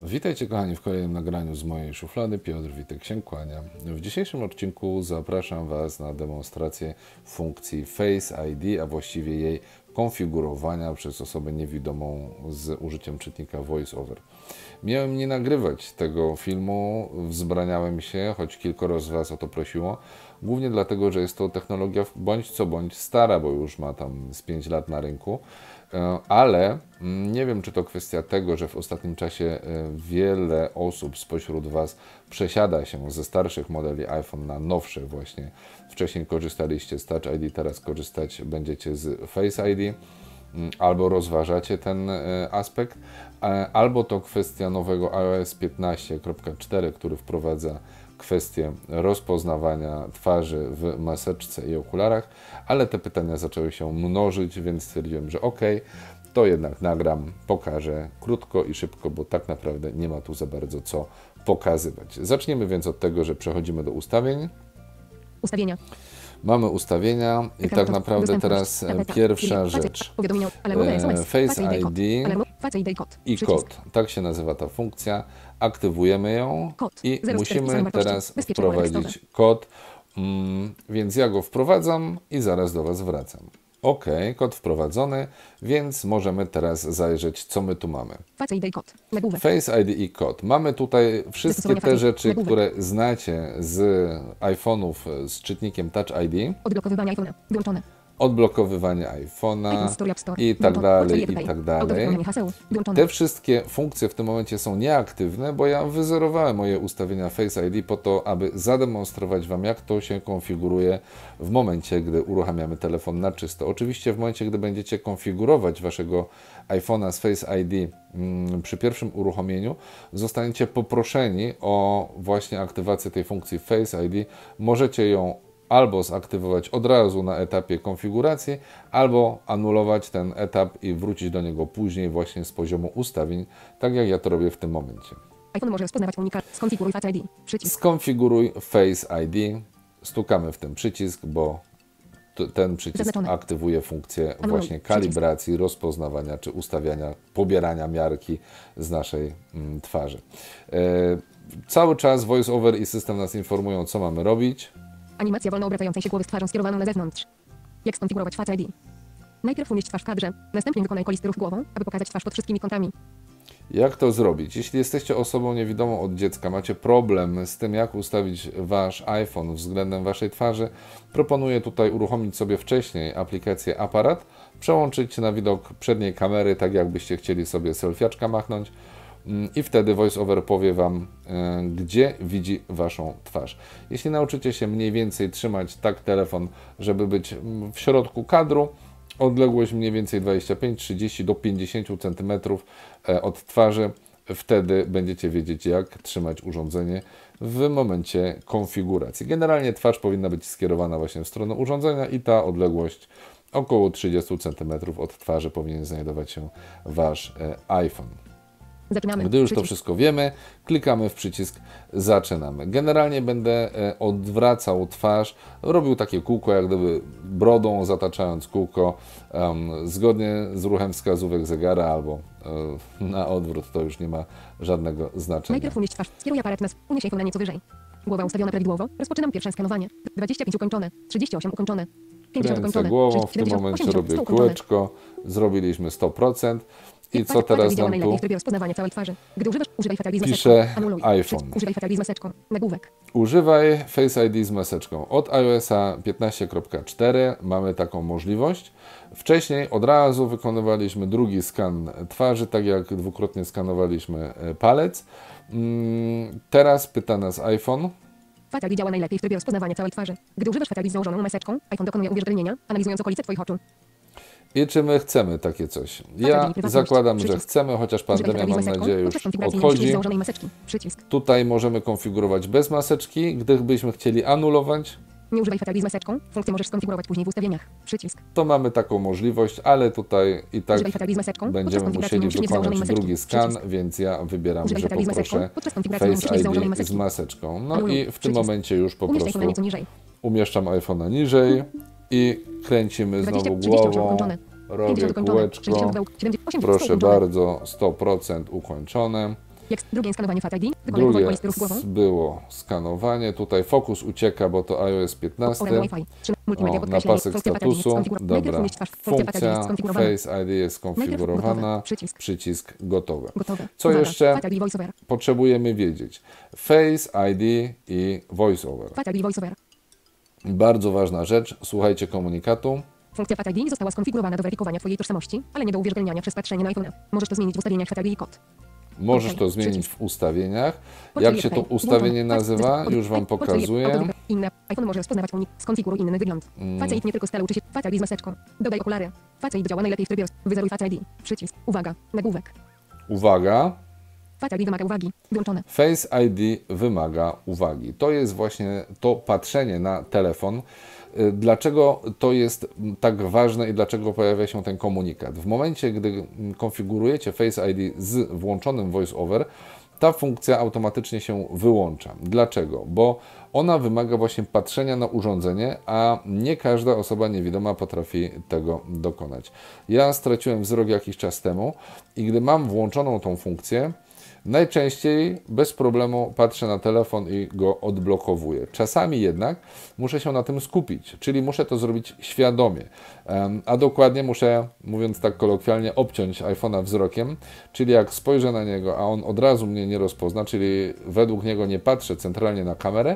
Witajcie kochani w kolejnym nagraniu z mojej szuflady. Piotr Witek się kłania. W dzisiejszym odcinku zapraszam Was na demonstrację funkcji Face ID, a właściwie jej konfigurowania przez osobę niewidomą z użyciem czytnika VoiceOver. Miałem nie nagrywać tego filmu, wzbraniałem się, choć kilkoro z Was o to prosiło, głównie dlatego, że jest to technologia bądź co bądź stara, bo już ma tam z 5 lat na rynku, ale nie wiem, czy to kwestia tego, że w ostatnim czasie wiele osób spośród Was przesiada się ze starszych modeli iPhone na nowsze właśnie. Wcześniej korzystaliście z Touch ID, teraz korzystać będziecie z Face ID. Albo rozważacie ten aspekt, albo to kwestia nowego iOS 15.4, który wprowadza kwestię rozpoznawania twarzy w maseczce i okularach, ale te pytania zaczęły się mnożyć, więc stwierdziłem, że ok, to jednak nagram, pokażę krótko i szybko, bo tak naprawdę nie ma tu za bardzo co pokazywać. Zaczniemy więc od tego, że przechodzimy do ustawień. Ustawienia. Mamy ustawienia i tak naprawdę teraz pierwsza rzecz. Face ID i kod. Tak się nazywa ta funkcja. Aktywujemy ją i musimy teraz wprowadzić kod. Więc ja go wprowadzam i zaraz do Was wracam. OK, kod wprowadzony, więc możemy teraz zajrzeć, co my tu mamy. Face ID i kod. Mamy tutaj wszystkie te rzeczy, które znacie z iPhone'ów z czytnikiem Touch ID. Odblokowywanie iPhone'a włączone. Odblokowywanie iPhone'a i tak dalej, i tak dalej. Te wszystkie funkcje w tym momencie są nieaktywne, bo ja wyzerowałem moje ustawienia Face ID po to, aby zademonstrować Wam, jak to się konfiguruje w momencie, gdy uruchamiamy telefon na czysto. Oczywiście w momencie, gdy będziecie konfigurować Waszego iPhone'a z Face ID przy pierwszym uruchomieniu, zostaniecie poproszeni o właśnie aktywację tej funkcji Face ID. Możecie ją albo zaktywować od razu na etapie konfiguracji, albo anulować ten etap i wrócić do niego później właśnie z poziomu ustawień, tak jak ja to robię w tym momencie. iPhone może rozpoznawać unikat. Skonfiguruj Face ID. Przycisk. Skonfiguruj Face ID. Stukamy w ten przycisk, bo ten przycisk aktywuje funkcję właśnie kalibracji, rozpoznawania czy ustawiania, pobierania miarki z naszej twarzy. Cały czas VoiceOver i system nas informują, co mamy robić. Animacja wolno obracającej się głowy z twarzą skierowaną na zewnątrz. Jak skonfigurować Face ID? Najpierw umieść twarz w kadrze, następnie wykonaj kolisty ruch głową, aby pokazać twarz pod wszystkimi kątami. Jak to zrobić? Jeśli jesteście osobą niewidomą od dziecka, macie problem z tym, jak ustawić Wasz iPhone względem Waszej twarzy, proponuję tutaj uruchomić sobie wcześniej aplikację Aparat, przełączyć na widok przedniej kamery, tak jakbyście chcieli sobie selfiaczka machnąć, i wtedy VoiceOver powie Wam, gdzie widzi Waszą twarz. Jeśli nauczycie się mniej więcej trzymać tak telefon, żeby być w środku kadru, odległość mniej więcej 25, 30 do 50 cm od twarzy, wtedy będziecie wiedzieć, jak trzymać urządzenie w momencie konfiguracji. Generalnie twarz powinna być skierowana właśnie w stronę urządzenia i ta odległość około 30 cm od twarzy powinien znajdować się Wasz iPhone. Zaczynamy. Gdy już to wszystko wiemy, klikamy w przycisk Zaczynamy. Generalnie będę odwracał twarz, robił takie kółko, jak gdyby brodą zataczając kółko, zgodnie z ruchem wskazówek zegara, albo na odwrót, to już nie ma żadnego znaczenia. Najpierw umieść twarz, skieruj aparat unieś iPhone na nieco wyżej. Głowa ustawiona prawidłowo, rozpoczynam pierwsze skanowanie. 25 ukończone, 38 ukończone, 50 ukończone. Głową, w tym momencie robię kółeczko, zrobiliśmy 100%. I co teraz nam tu pisze iPhone. Używaj Face ID z maseczką. Nagłówek. Używaj Face ID z maseczką. Od iOS-a 15.4 mamy taką możliwość. Wcześniej od razu wykonywaliśmy drugi skan twarzy, tak jak dwukrotnie skanowaliśmy palec. Teraz pyta nas iPhone. Face ID działa najlepiej w trybie rozpoznawania całej twarzy. Gdy używasz Face ID z założoną maseczką, iPhone dokonuje uwierzytelnienia, analizując okolice Twoich oczu. I czy my chcemy takie coś? Ja zakładam, że chcemy, chociaż pandemia, mam nadzieję, już odchodzi. Tutaj możemy konfigurować bez maseczki. Gdybyśmy chcieli anulować, nie używaj Face ID z maseczką. Funkcję możesz skonfigurować później w ustawieniach. Przycisk. To mamy taką możliwość, ale tutaj i tak będziemy musieli wykonać drugi skan, więc ja wybieram, że poproszę Face ID z maseczką. No i w tym momencie już po prostu umieszczam iPhone'a niżej i kręcimy znowu głową, robię kółeczko, proszę bardzo, 100% ukończone. Drugie skanowanie Face ID. Wykonaj powoli listy ruchu głową. Było skanowanie. Tutaj fokus ucieka, bo to iOS 15. Orem Wi-Fi. Multimedia Na podkreślenie. pasek Funkcja Face ID statusu. skonfigurowana. Najpierw Dobra. umieść twarz. Funkcja Face ID jest Funkcja skonfigurowana. Face ID jest skonfigurowana. Gotowe. Przycisk. Gotowe. Gotowe. Co Uwaga. jeszcze Face ID VoiceOver. potrzebujemy wiedzieć? Face ID i VoiceOver. Face ID VoiceOver. Bardzo ważna rzecz. Słuchajcie komunikatu. Funkcja Face ID została skonfigurowana do weryfikowania Twojej tożsamości, ale nie do uwierzytelniania przez patrzenie na iPhone. Możesz to zmienić w ustawieniach Face ID i kod. Możesz Okej, to zmienić przycisk. w ustawieniach. Portfel Jak się to tutaj. ustawienie Włączone. nazywa? Face- Już Wam portfel- pokazuję. autowybór. Inne. iPhone może rozpoznawać unik. Skonfiguruj inny wygląd. Face ID nie tylko stale uczy się. Face ID z maseczką. Dodaj okulary. Face ID działa najlepiej w trybie wyzeruj Face ID. Przycisk. Uwaga. Nagłówek. Uwaga. Face ID wymaga uwagi. Wyłączone. Face ID wymaga uwagi. To jest właśnie to patrzenie na telefon. Dlaczego to jest tak ważne i dlaczego pojawia się ten komunikat? W momencie, gdy konfigurujecie Face ID z włączonym VoiceOver, ta funkcja automatycznie się wyłącza. Dlaczego? Bo ona wymaga właśnie patrzenia na urządzenie, a nie każda osoba niewidoma potrafi tego dokonać. Ja straciłem wzrok jakiś czas temu i gdy mam włączoną tą funkcję, najczęściej bez problemu patrzę na telefon i go odblokowuję. Czasami jednak muszę się na tym skupić, czyli muszę to zrobić świadomie, a dokładnie muszę, mówiąc tak kolokwialnie, obciąć iPhone'a wzrokiem, czyli jak spojrzę na niego, a on od razu mnie nie rozpozna, czyli według niego nie patrzę centralnie na kamerę,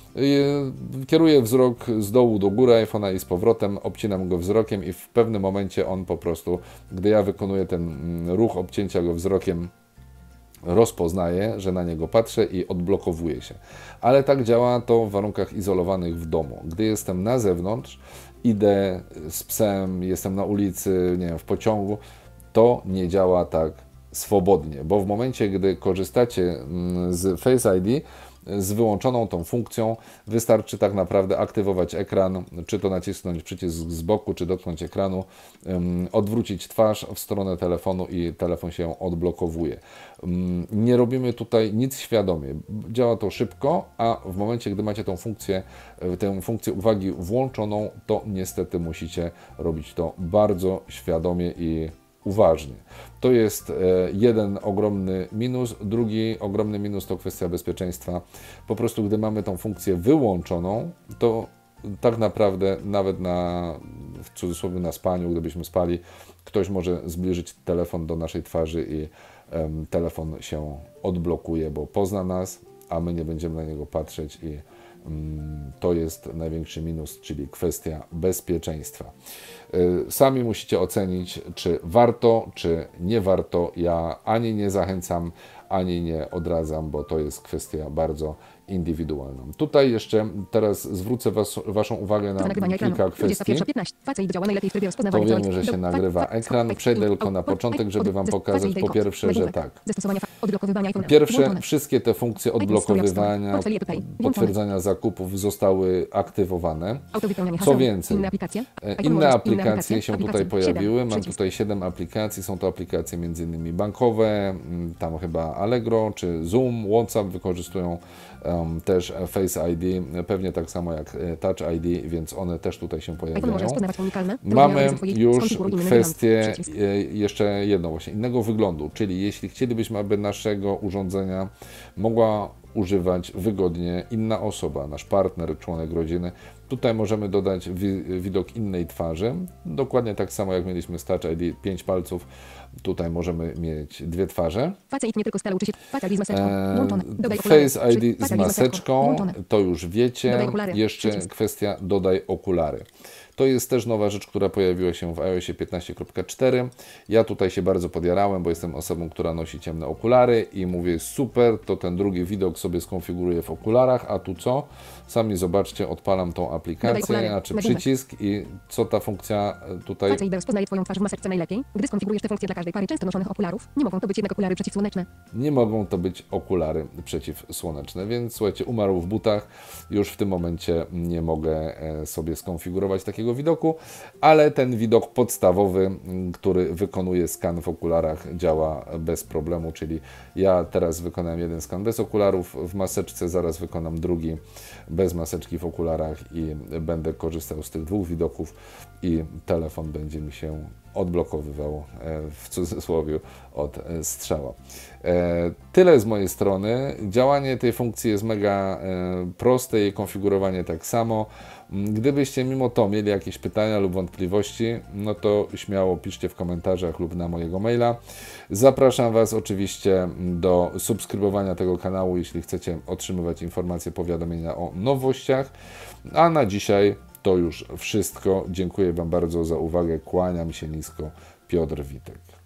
kieruję wzrok z dołu do góry iPhone'a i z powrotem obcinam go wzrokiem i w pewnym momencie on po prostu, gdy ja wykonuję ten ruch obcięcia go wzrokiem, rozpoznaje, że na niego patrzę i odblokowuje się. Ale tak działa to w warunkach izolowanych w domu. Gdy jestem na zewnątrz, idę z psem, jestem na ulicy, nie wiem, w pociągu, to nie działa tak swobodnie, bo w momencie, gdy korzystacie z Face ID, z wyłączoną tą funkcją, wystarczy tak naprawdę aktywować ekran, czy to nacisnąć przycisk z boku, czy dotknąć ekranu, odwrócić twarz w stronę telefonu i telefon się odblokowuje. Nie robimy tutaj nic świadomie. Działa to szybko, a w momencie, gdy macie tę funkcję uwagi włączoną, to niestety musicie robić to bardzo świadomie i uważnie. To jest jeden ogromny minus. Drugi ogromny minus to kwestia bezpieczeństwa. Po prostu gdy mamy tą funkcję wyłączoną, to tak naprawdę nawet w cudzysłowie na spaniu, gdybyśmy spali, ktoś może zbliżyć telefon do naszej twarzy i telefon się odblokuje, bo pozna nas, a my nie będziemy na niego patrzeć i to jest największy minus, czyli kwestia bezpieczeństwa. Sami musicie ocenić, czy warto, czy nie warto. Ja ani nie zachęcam, ani nie odradzam, bo to jest kwestia bardzo indywidualną. Tutaj jeszcze teraz zwrócę Waszą uwagę na kilka kwestii. To wiemy, że się nagrywa ekran. Przejdę tylko na początek, żeby Wam pokazać po pierwsze, że tak. Pierwsze, wszystkie te funkcje odblokowywania, potwierdzania zakupów zostały aktywowane. Co więcej, inne aplikacje się tutaj pojawiły. Mam tutaj 7 aplikacji. Są to aplikacje m.in. bankowe, tam chyba Allegro czy Zoom, WhatsApp wykorzystują też Face ID, pewnie tak samo jak Touch ID, więc one też tutaj się pojawiają. Mamy już kwestię jeszcze jedną właśnie, innego wyglądu, czyli jeśli chcielibyśmy, aby naszego urządzenia mogła używać wygodnie inna osoba, nasz partner, członek rodziny, tutaj możemy dodać widok innej twarzy, dokładnie tak samo jak mieliśmy z Touch ID, 5 palców, tutaj możemy mieć 2 twarze. Face ID nie tylko stale uczy się. Face ID z maseczką. Włączone. Face ID z maseczką, to już wiecie. Jeszcze kwestia dodaj okulary. To jest też nowa rzecz, która pojawiła się w iOSie 15.4. Ja tutaj się bardzo podjarałem, bo jestem osobą, która nosi ciemne okulary i mówię super, to ten drugi widok sobie skonfiguruję w okularach, a tu co? Sami zobaczcie, odpalam tą aplikację, znaczy przycisk i co ta funkcja tutaj... Face ID rozpoznaje Twoją twarz w maseczce najlepiej. Gdy skonfigurujesz tę funkcję dla każdej pary często noszonych okularów, nie mogą to być jednak okulary przeciwsłoneczne. Nie mogą to być okulary przeciwsłoneczne, więc słuchajcie, umarł w butach. Już w tym momencie nie mogę sobie skonfigurować takiego widoku, ale ten widok podstawowy, który wykonuje skan w okularach, działa bez problemu, czyli ja teraz wykonałem jeden skan bez okularów w maseczce, zaraz wykonam drugi bez maseczki w okularach i będę korzystał z tych 2 widoków i telefon będzie mi się odblokowywał w cudzysłowie od strzała. Tyle z mojej strony. Działanie tej funkcji jest mega proste, jej konfigurowanie tak samo. Gdybyście mimo to mieli jakieś pytania lub wątpliwości, no to śmiało piszcie w komentarzach lub na mojego maila. Zapraszam Was oczywiście do subskrybowania tego kanału, jeśli chcecie otrzymywać informacje, powiadomienia o nowościach. A na dzisiaj to już wszystko. Dziękuję Wam bardzo za uwagę. Kłaniam się nisko. Piotr Witek.